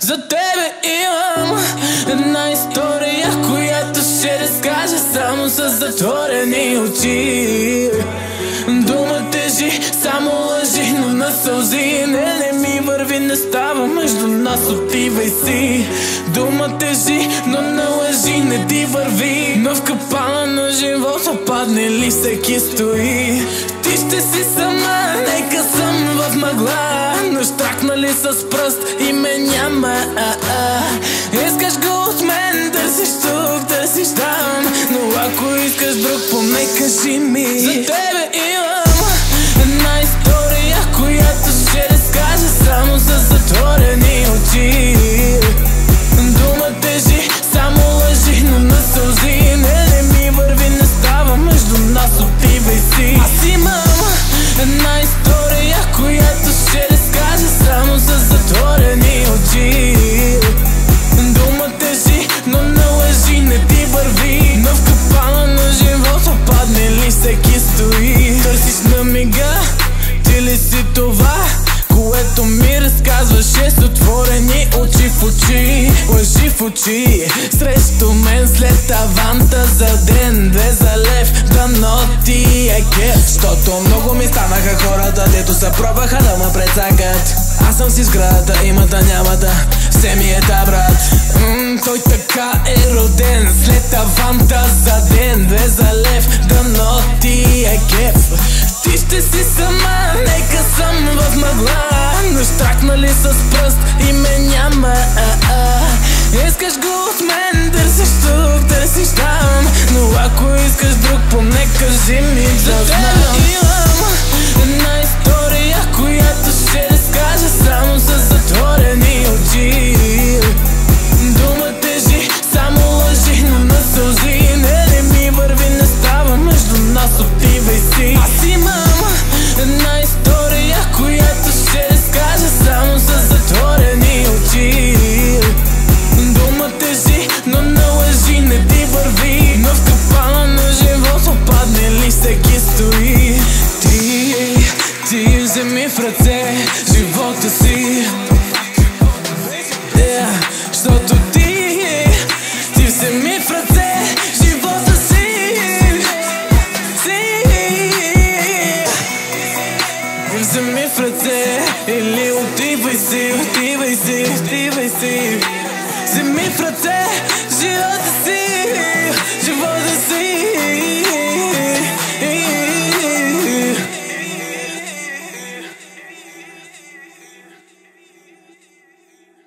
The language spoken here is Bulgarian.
За тебе имам една история, която ще разкажа само с затворени очи. Дума тежи, само лъжи, но на сълзи не ми върви, не става между нас, отивай си. Дума тежи, но на лъжи не ти върви, но в капана на живота падне ли всеки стои. Ти ще си сама, нека съм в мъгла, но щракнали с пръст и ме няма. Искаш го от мен, търсиш тук, търсиш там, но ако искаш друг, поне кажи ми. За тебе имам една история, която ще разкажа само с затворени очи. Дума тежи, само лъжи, но на сълзи не ми върви, не става между нас, отивай си. Аз имам една история, която ще разкажа само с затворени очи. Дума тежи, но на лъжи не ти върви, но в капана на живота падне ли всеки стои. Търсиш на мига, ти ли си това, което ми разказваше с отворени очи в очи, лъжи в очи. Срещу мен след таванта за ден, 2 за лев, дано ти е кеф. Защото много ми станаха хората, дето се пробваха да ме прецакат. Аз съм си сградата, имата нямата, все ми е та брат. Той така е роден, след таванта за ден, 2 за лев, дано ти е кеф. Ти ще си сама, нека съм в мъгла, но щракнали с пръст и ме няма. Искаш го от мен, търсиш тук, търсиш там, но ако искаш друг, поне кажи ми да знам. Имам една история, която ще разкажа само с затворени очи. Дума тежи, само лъжи, но на сълзи не ми върви, не става между нас, отивай си. Аз имам една история, която ще разкажа само с затворени очи. Дума тежи, но на лъжи не ти върви, но в капана на живота падне ли всеки стои. Ти вземи в ръце живота си, защото ти вземи в ръце живота си. Вземи в ръце или отивай си, отивай си, отивай си. Вземи в ръце живота.